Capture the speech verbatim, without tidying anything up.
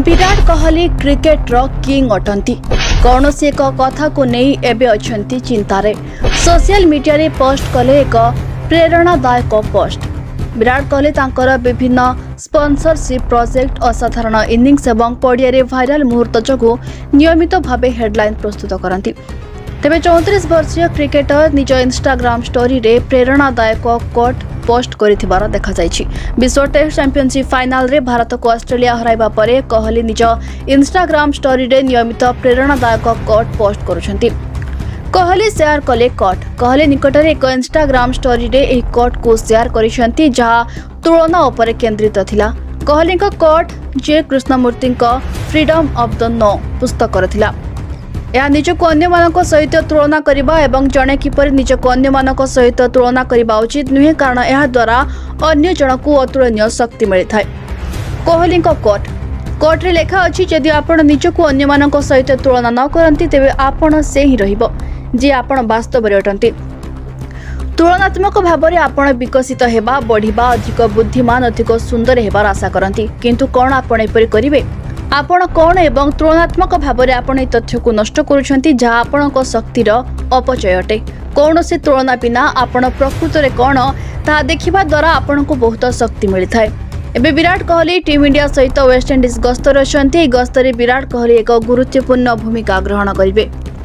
Virat Kohli cricket रो king अटंती कौन सी एक कथा को नहीं एबे अछंती चिंतारे सोशल मीडिया रे पोस्ट कले एक प्रेरणादायक पोस्ट। विराट कोहली तांकर विभिन्न स्पॉन्सरशिप प्रोजेक्ट असाधारण इनिंग्स एवं पड़िया रे वायरल मुहूर्त जगु नियमित भावे हेडलाइन प्रस्तुत करती। तेबे चौंतीस वर्षीय क्रिकेटर निज इंस्टाग्राम स्टोरी रे प्रेरणादायक कोट पोस्ट करिथिबार देखा जायछि। विश्व टेस्ट चैंपियनशिप फाइनल रे भारत को ऑस्ट्रेलिया हराइबा परे कोहली निज इंस्टाग्राम स्टोरी रे नियमित प्रेरणादायक कोट पोस्ट करुछंती। कोहली शेयर कले कोट। कोहली निकटरे एक इंस्टाग्राम स्टोरी रे एही कोट को शेयर करिसंती जहा तुलना उपरे केंद्रित थिला। कोहली को कोट जे कृष्णमूर्ति को फ्रीडम ऑफ द नो पुस्तक रथिला। यह निजक अन्य मानक सहित तुलना करबा एवं जणे किपर निजक अन्य मानक सहित तुलना करबा उचित नुहे कारण यह द्वारा अन्य जनकु अतुलनीय शक्ति मिलता है। कोहली को कोट कोट रे लेखा अछि जदि आपण निजक अन्य मानक सहित तुलना न करंती तेबे आपण से ही रहिबो जे आपण वास्तव रे अटंती। तुलनात्मक भावरे आपण विकसित हेबा बढ़िबा अधिक बुद्धिमान अधिक सुंदर हेबार आशा करंती किंतु कोन आपण एपरि करिवे आपण कौन एवं तुलनात्मक भावरे आपण ए तथ्य को नष्ट करूछंती जहा आपणक शक्तिर अपचय अटे। कौन से तुलना बिना आपण प्रकृत रे कौन ता देखिबा द्वारा आपण को बहुत शक्ति मिलता है। एबे विराट कोहली टीम इंडिया सहित वेस्ट इंडीज गस्तर अछंती। गस्तरे विराट कोहली एक गुरुत्वपूर्ण भूमिका ग्रहण करिवे।